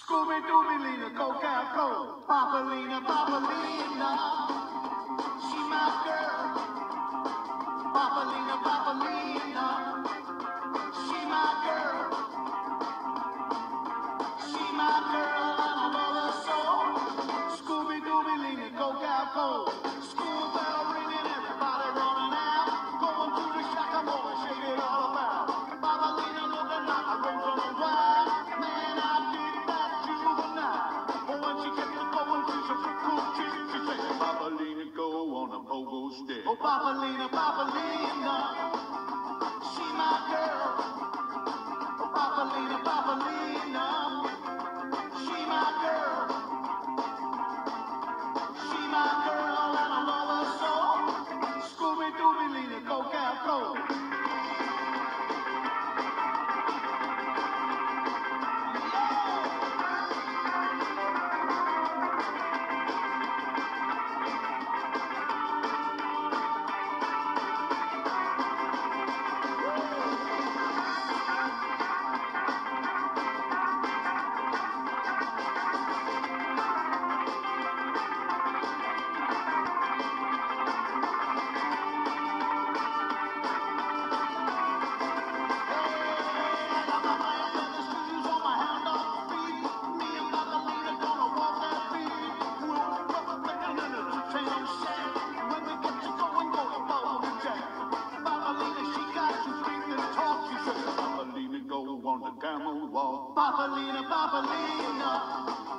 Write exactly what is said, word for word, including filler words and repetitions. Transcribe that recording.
Scooby-Dooby-Lina, Coca-Cola, Papalina, Papalina, she my girl. Papalina, Papalina, she my girl. She my girl and I love her so. Scooby-Dooby-Lina, Coca-Cola, school bell ringing, everybody running out. Going to the shack, I'm gonna shake it all about. Papalina looking like a rose on a wine. Man, I dig that juvenile. But when she gets to going, she's a cool chick. She says, Papalina, go on a pogo stick. Oh, Papalina, Papalina, she my girl. Oh, Papalina, Papalina, she my girl. She my girl and I love her so. Scooby-Dooby-Lina, Coca-Cola. Papalina, Papalina,